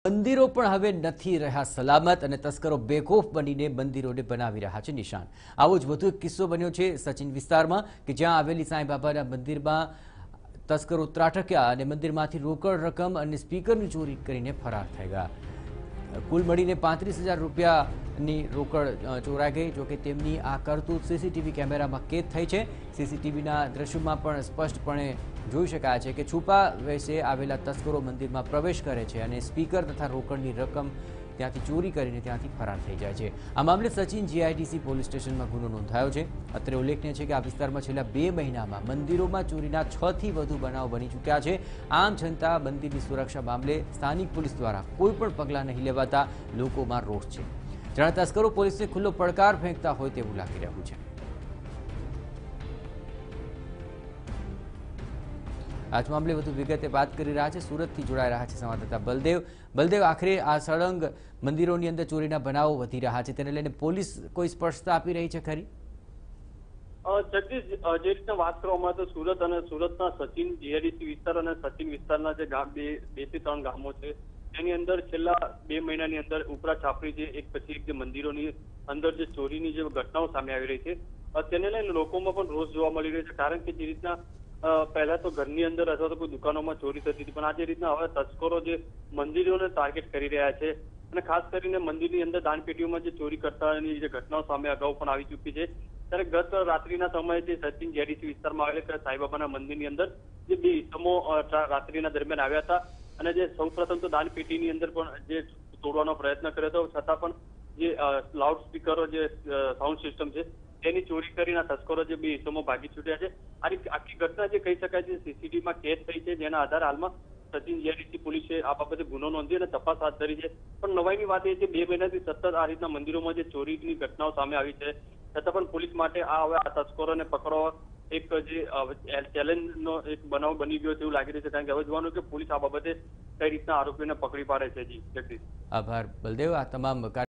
મંદિરો પણ હવે નથી રહ્યા સલામત અને તસ્કરો બેખોફ બનીને મંદિરોને બનાવી રહ્યા છે નિશાન। આવો જ વધુ એક કિસ્સો બન્યો છે સચિન વિસ્તારમાં કે જ્યાં આવેલી સાંઈ બાબાના મંદિરમાં તસ્કરો ત્રાટક્યા અને મંદિરમાંથી રોકડ રકમ અને સ્પીકરની ચોરી કરીને ફરાર થઈ ગયા। કુલ મળીને 35,000 રૂપિયાની રોકડ ચોરાઈ ગઈ। જોકે તેમની આ કરતૂત સીસીટીવી કેમેરામાં કેદ થઈ છે। સીસીટીવીના દ્રશ્યોમાં પણ સ્પષ્ટપણે જોઈ શકાય છે કે છુપા વેશે આવેલા તસ્કરો મંદિરમાં પ્રવેશ કરે છે અને સ્પીકર તથા રોકડની રકમ ત્યાંથી ચોરી કરીને ત્યાંથી ફરાર થઈ જાય છે। આ મામલે સચિન જીઆઈડીસી પોલીસ સ્ટેશનમાં ગુનો નોંધાયો છે। અત્રે ઉલ્લેખનીય છે કે આ વિસ્તારમાં છેલ્લા 2 મહિનામાં મંદિરોમાં ચોરીના 6 થી વધુ બનાવ બની ચૂક્યા છે। આમ છતાં મંદિરની સુરક્ષા મામલે સ્થાનિક પોલીસ દ્વારા કોઈ પણ પગલાં નહીં લેવાતા લોકોમાં રોષ છે। જાણે તસ્કરો પોલીસને ખુલ્લો પડકાર ફેંકતા હોય તેવું લાગી રહ્યું છે। आज मामले વધુ વિગતે વાત કરી રહ્યા છે સુરતથી જોડાઈ રહ્યા છે સંવાદદાતા બલદેવ આખરે આ સળંગ મંદિરોની અંદર ચોરીના બનાવો વધી રહ્યા છે તેને લઈને પોલીસ કોઈ સ્પષ્ટતા આપી રહી છે ખરી? જગદીશ, જે રીતના વાત કરવામાં તો સુરત અને સુરતના સચિન જીઆઈડીસી વિસ્તાર અને સચિન વિસ્તારના જે ગામ બે થી ત્રણ ગામો છે તેની અંદર છેલ્લા 2 મહિનાની અંદર ઉપરા છાપરી જે એક પછી એક જે મંદિરોની અંદર જે ચોરીની જે ઘટનાઓ સામે આવી રહી છે તેને લઈને લોકોમાં પણ રોષ જોવા મળી રહ્યો છે। કારણ કે જે રીતના પહેલા તો ઘરની અંદર અથવા તો કોઈ દુકાનોમાં ચોરી થતી હતી, પણ આ જે રીતના હવે તસ્કરો જે મંદિરોને ટાર્ગેટ કરી રહ્યા છે અને ખાસ કરીને મંદિરની અંદર દાનપેટીઓમાં જે ચોરી કરતાની જે ઘટનાઓ સામે અગાઉ પણ આવી ચૂકી છે। ત્યારે ગત રાત્રિના સમયે જે સચિન જીઆઈડીસી વિસ્તારમાં આવેલા સાંઈબાબાના મંદિરની અંદર જે 2 ઇસમો રાત્રિના દરમિયાન આવ્યા હતા અને જે સૌપ્રથમ તો દાનપેટીની અંદર પણ જે તોડવાનો પ્રયત્ન કર્યો હતો, છતાં પણ જે લાઉડ સ્પીકરો જે સાઉન્ડ સિસ્ટમ છે તેની ચોરી કરીને તસ્કરો જે 2 ઇસમો ભાગી છૂટ્યા છે। આખી ઘટના જે કહી શકાય છે સીસીટીવીમાં કેદ થઈ છે, જેના આધારે હાલમાં સચિન જીઆઈડીસી પોલીસે આ બાબતે ગુનો નોંધી અને તપાસ હાથ ધરી છે। પણ નવાઈની વાત એ છે 2 મહિનાથી સતત આ રીતના મંદિરોમાં જે ચોરીની ઘટનાઓ સામે આવી છે, છતાં પણ પોલીસ માટે હવે આ તસ્કરોને પકડવા એક જે ચેલેન્જનો એક બનાવ બની ગયો તેવું લાગી રહ્યું છે। કારણ કે હવે જોવાનું કે પોલીસ આ બાબતે કઈ રીતના આરોપીઓને પકડી પાડે છે। જી જગદીશ, આભાર બલદેવ। આ તમામ